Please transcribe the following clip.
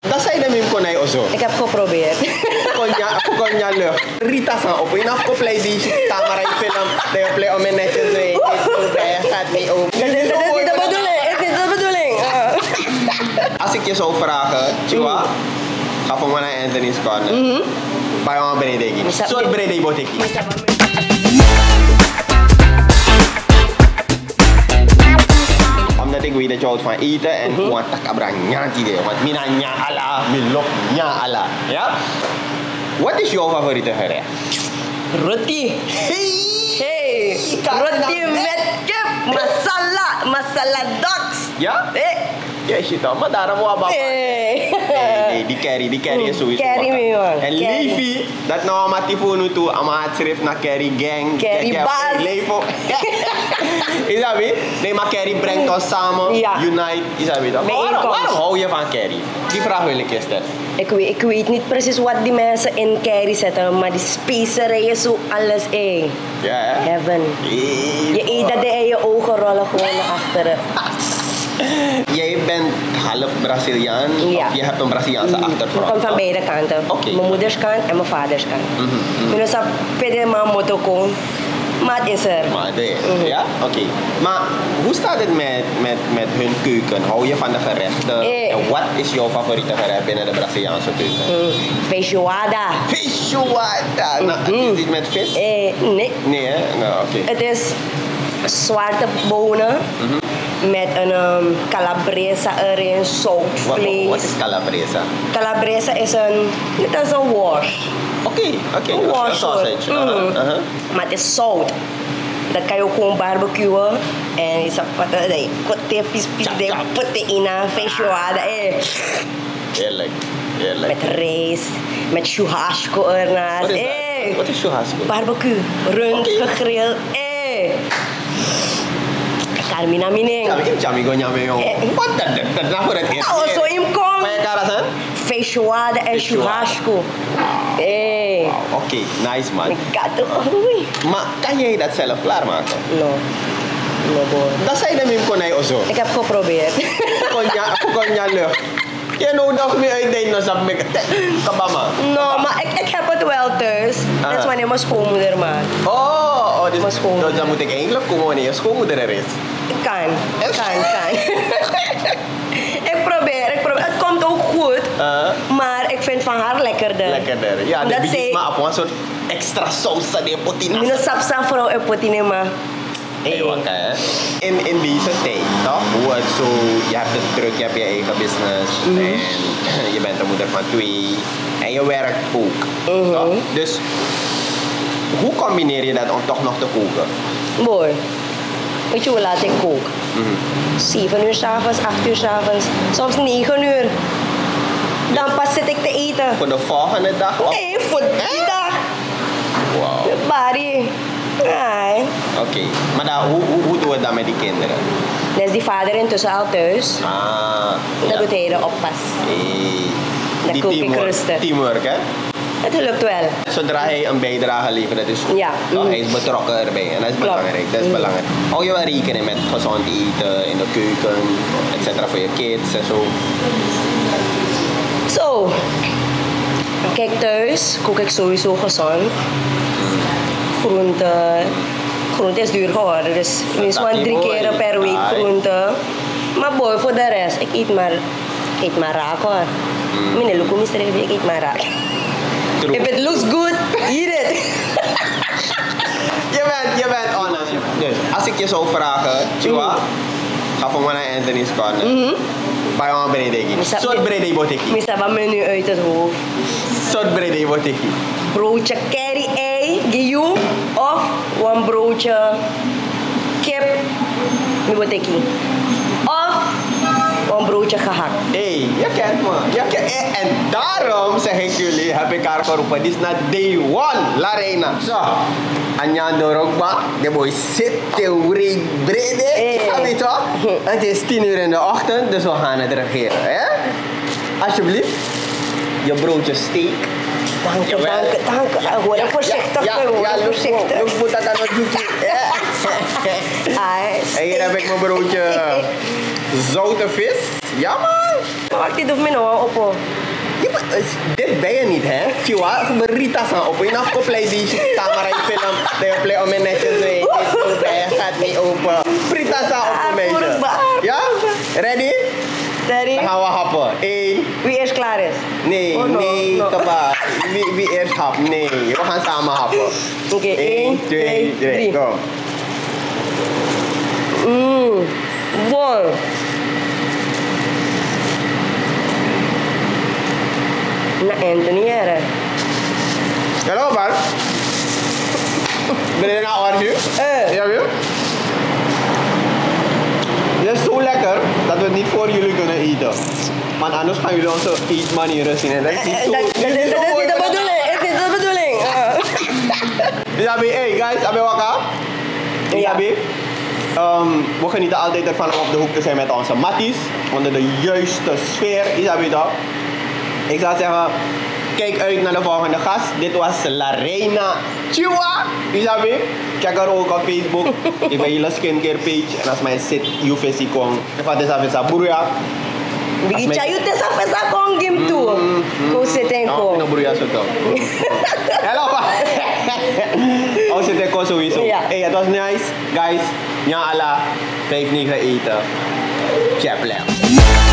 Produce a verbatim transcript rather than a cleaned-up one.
Dat zei de mim konij of zo. Ik heb geprobeerd. Kon je lucht. Rita san op. Je hebt play die camera in film. Dat je play om een netjes zo. Het gaat niet open. Dat is niet de bedoeling. Het is de bedoeling. Als ik je zou vragen, Chiwa, ga voor mij naar Anthony's Corner. Bij ons benedegi. Soort benedegi boteki. Omdat ik weet dat je houdt van eten en gewoon tak abra nyanti deh. Want mina nya ala, milok nya ala. Ja? Wat is jouw favoriete gerecht? Roti. Hey! Hey! Roti met kip. Masala. Masala dogs. Ja? Eh. Ja, shit dan. Maar daarom wou bapak. Nee. Nee, die carry, die carry is sowieso. Carry me man. En Levi, dat nou maar telefoon toe, ama het schrift naar carry gang. Carry baas. Levo. Is dat weer? Nee, maar carry brengt ons samen. Ja. Unite. Is dat weer? Waarom, waarom hou je van carry? Die vraag wil ik je stellen. Ik weet, ik weet niet precies wat die mensen in carry zetten, maar die specerijen zo alles, eh. Ja, hè? Heaven. Hey, Je eet dat in je ogen rollen gewoon naar achteren. Jij bent half Braziliaan, Ja. of je hebt een Braziliaanse achtergrond? Ik kom van beide kanten. Okay. Mijn moeders kant en mijn vaders kant. Mm-hmm. Dus dat pede mijn motto kon. Maar het is er. Maar het is, mm-hmm. Ja? Oké. Okay. Maar hoe staat het met, met, met hun keuken? Hou je van de gerechten? Eh. En wat is jouw favoriete gerecht binnen de Braziliaanse keuken? Mm. Feijoada. Feijoada! Nou, Mm-hmm. is dit met vis? Eh, nee. Nee, hè? Nou, oké. Okay. Het is zwarte bonen. Mm-hmm. Met een um, calabresa erin, zoutvlees. Wat is calabresa? Calabresa is een, net als een worst. Oké, okay, oké. Okay. Een Een worst. sausage. Mm. Uh-huh. Uh-huh. Maar het is zout. Dat kan je ook gewoon barbecuen. En je zegt, nee, kotte, pis, pis, de putte in een feijoada. Eh. Heerlijk, heerlijk. Met rijst, met churrasco ernaast. Wat is dat? Eh. Wat is churrasco? Barbecue, rund, okay. Gegrild. Eh. Carmina mining. Chami, chami go nyame yo. Wat dat? Dat dat voor het eerst. Oh, zo im kom. Maar je kan dat feijoada en churrasco. Eh. Wow, oké, okay, nice man. Gato. Maar kan jij dat zelf klaarmaken? No. No boy. Dat zei de mim konij of zo. Ik heb geprobeerd. Kon je, kon je lucht. Je nou nog meer uitdelen als dat met kabama. No, maar ik, ik heb het wel thuis. Ah. Dat is wanneer mijn schoonmoeder maakt. Oh, oh dus, Mijn schoonmoeder. dus dan moet ik eigenlijk komen wanneer je schoonmoeder er is. Kan, kan, kan. ik probeer, ik probeer. Het komt ook goed, Uh, maar ik vind van haar lekkerder. lekkerder. Ja, Dat dat zij- is maar op een soort extra saus dat je potina. Mino sapsa vrouw en potinema. Hey, wacht, hè. In, in deze tijd, toch? Hoe het zo, je hebt het druk, je hebt je eigen business. Mm-hmm. En je bent een moeder van twee. En je werkt ook. Mm-hmm. Toch? Dus, hoe combineer je dat om toch nog te koken? Boy, weet je hoe laat ik kook? Mm-hmm. zeven uur s'avonds, acht uur s'avonds, soms negen uur. Dan pas zit ik te eten. Voor de volgende dag? Of? Nee, voor die dag. Wow. Bari. Nee. Oké, okay. Maar dan, hoe, hoe, hoe doen we dat met die kinderen? Dan is die vader intussen al thuis. Ah, Dan ja. doet hij de oppas. Hey. Dan Die kook ik teamwork, rustig. teamwork, hè? Het lukt wel. Zodra hij een bijdrage levert, dat is goed. Ja. Toch? Mm. Hij is betrokken erbij en dat is Klopt. belangrijk. Dat is Mm. belangrijk. Hou je wel rekening met gezond eten in de keuken, et cetera, voor je kids en zo. Zo. Kijk, thuis kook ik sowieso gezond. Groente. Groente is duur geworden, dus minstens Dat drie is keer mooi. per week Ai. groente. Maar boy, voor de rest, ik eet maar, ik eet maar raak hoor. Mm. Mijn lukum is er, ik eet maar raak. True. If it looks good, eat it. Je bent, je bent honest. Dus, als ik je zou vragen, Chiwa, ga voor mij naar Anthony's Corner. Mhm. Bij ons benedegi. Misa- Soort benedegi boteki. Misa ba menu uit het hoofd. Soort benedegi boteki. Broodje curry ei, giyu, of een broodje kip, miboteki. Of een broodje gehakt. Hé, je kent me. Je kent, en, en daarom zeg ik jullie, heb ik haar geroepen. Dit is na day one, La Reina. Zo. Anjan Dorogba, de boy zit te brede. Hey. Ga je toch? Het is tien uur in de ochtend, dus we gaan het regeren. Hè? Alsjeblieft, je broodje steak. Dank je, Jawel. dank je, dank je. Hoor je voorzichtig, ja, hoor ja, je ja, voorzichtig. ik moet dat aan het doen. Ai, En hier heb ik mijn broodje zoute vis. Ja man. Wacht, dit doet me nou op. dit ben je niet, hè? Tjoa, berita sa op. Je nog play die camera film. De play om een netjes mee. Het gaat niet open. Berita sa op, meisje. Ja? Ready? Ready? Dan gaan we happen. Eén. Wie eerst klaar is? Nee, Oh, no, nee, no. kaba. Wie, wie eerst hap? Nee, we gaan samen happen. Oké, okay, één, twee, drie. Go. Mmm, wow. Na Anthony era. Hallo, Bart. Ben je nou oranje? Eh. Ja, weer? Het is zo lekker dat we het niet voor jullie kunnen eten. Want anders gaan jullie onze eetmanieren zien. En dat is niet zo... Dat is niet de bedoeling. Het is de bedoeling. Dus Abi, hey guys, Abi Waka. Ja. Abi. Um, we genieten altijd ervan om op de hoek te zijn met onze matties. Onder de juiste sfeer. Isabi toch? Ik zou zeggen, kijk uit naar de volgende gast. Dit was La Reina Chua. Isabi. Check haar ook op Facebook. Ik ben jullie skincare page. En als mij zit, je visie kon. Wat is dat? Buruya. Bigi chayu te sa pesa kong game tu. Ko seten No, ko. no buruya soto. Hello pa. Oh, zit ko sowieso. Ja. Hey, het was nice. Guys, nya ala vijf negen eten. Chaplet.